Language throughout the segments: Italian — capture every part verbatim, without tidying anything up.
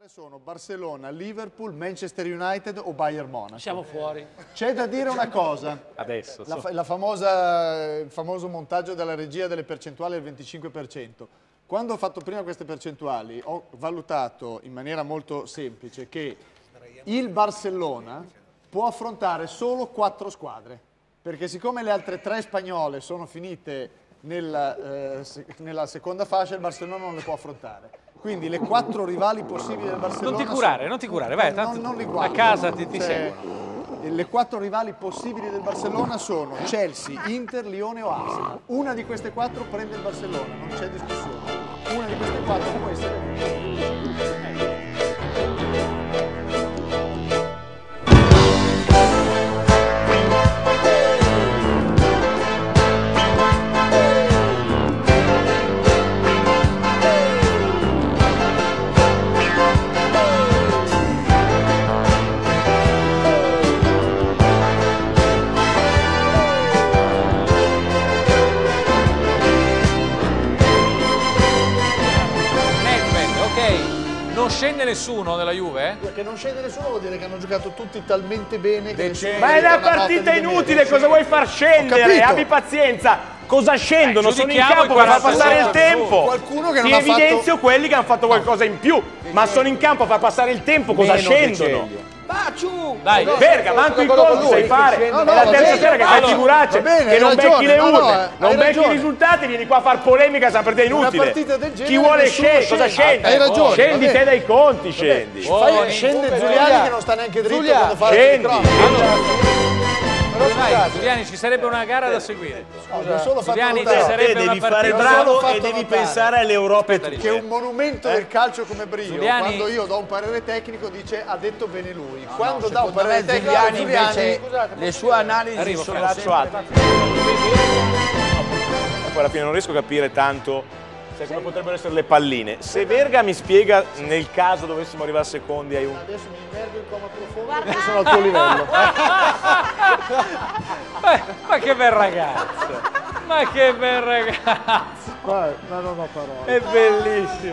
sono Barcellona, Liverpool, Manchester United o Bayern Monaco. Siamo fuori. C'è da dire una cosa. Adesso. La, la famosa, il famoso montaggio della regia delle percentuali del venticinque per cento. Quando ho fatto prima queste percentuali ho valutato in maniera molto semplice che il Barcellona può affrontare solo quattro squadre, perché siccome le altre tre spagnole sono finite nella, eh, se, nella seconda fascia, il Barcellona non le può affrontare. Quindi le quattro rivali possibili del Barcellona... Non ti curare, sono, non ti curare, vai, tanto non, non li guardo, a casa ti, ti cioè, seguo. Le quattro rivali possibili del Barcellona sono Chelsea, Inter, Lione o Arsenal. Una di queste quattro prende il Barcellona, non c'è discussione. Una di queste quattro può essere... Non scende nessuno della Juve? Perché non scende nessuno vuol dire che hanno giocato tutti talmente bene che ma è una partita inutile, cosa vuoi far scendere? Abbi pazienza. Cosa scendono? Beh, sono in campo per far passare il tempo. Qualcuno che non Ti ha evidenzio fatto... quelli che hanno fatto qualcosa in più, ma sono in campo a far passare il tempo, cosa scendono? Baciu! Dai, Verga, manco i conti sai fare. È la terza sera che fai figuracce, che non becchi le urne, non becchi i risultati, vieni qua a far polemica, è una partita inutile. Chi vuole scendere? Cosa scendi? Hai ragione. Scendi te dai conti, scendi. Scende Giuliani che non sta neanche dritto quando fa scendi. Dai, Giuliani, ci sarebbe una gara da seguire. Giuliani, ci Te sarebbe una devi fare partita. bravo e devi pensare all'Europa e tutto. Che è un monumento del calcio come Brio. Giuliani... Quando io do un parere tecnico dice ha detto bene lui. No, Quando no, dà un parere tecnico Giuliani, Giuliani invece le sue analisi Arrivo, sono Braccio alto. Poi alla fine non riesco a capire tanto come potrebbero essere le palline. Se Verga mi spiega nel caso dovessimo arrivare a secondi hai un... Adesso mi immergo in coma profondo perché sono al tuo livello. ma, ma che bel ragazzo! Ma che bel ragazzo! Ma non ho parole. È bellissimo!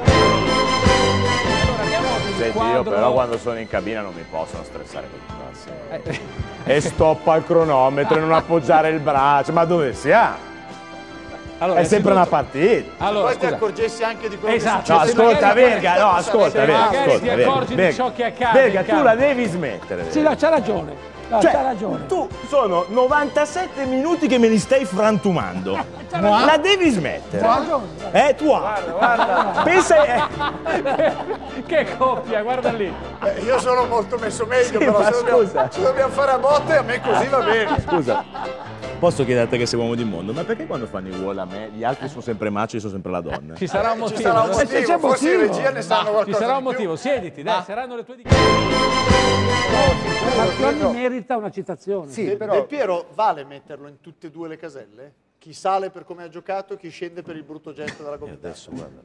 Senti, io però quando sono in cabina non mi possono stressare così. Eh. E stoppa il cronometro e non appoggiare il braccio. Ma dove siamo? Allora, è sempre una partita. Allora, poi ti accorgessi anche di quello esatto. No, che succede. ascolta Verga, no, ascolta Verga. Magari ascolta, ti accorgi Verga, di ciò che accade. Verga, tu la devi smettere. Sì, no, c'ha ragione. No, Cioè, c'ha ragione. tu sono novantasette minuti che me li stai frantumando. La devi smettere. C'ha ragione. Eh, tu ha. Guarda, guarda. Pensa eh. Che coppia, guarda lì. Eh, io sono molto messo meglio, Sì, però ma se dobbiamo, scusa. se dobbiamo fare a botte a me così va bene. Scusa, posso chiederti che sei uomo di mondo, ma perché quando fanno i wall a me gli altri sono sempre macho e io sono sempre la donna? Ci sarà un Ci motivo. sarà un no? motivo, c'è forse in motivo. regia ne sanno Ci qualcosa sarà un di più. motivo, siediti, dai, saranno le tue dichiarazioni. Marchionni merita una citazione. Sì, però... Del Piero vale metterlo in tutte e due le caselle? Chi sale per come ha giocato e chi scende per il brutto gesto della comunità? Adesso guarda,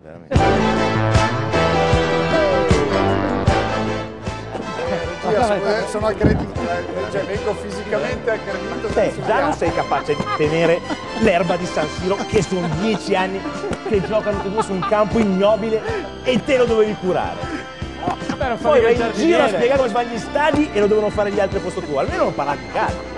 veramente. Sono aggredito, eh. Cioè vengo fisicamente aggredito. Te già non sei capace di tenere l'erba di San Siro, che sono dieci anni che giocano tutti e due su un campo ignobile e te lo dovevi curare. Poi vai in giro a spiegare come fanno gli stadi e lo devono fare gli altri al posto tuo, almeno non parlate in casa.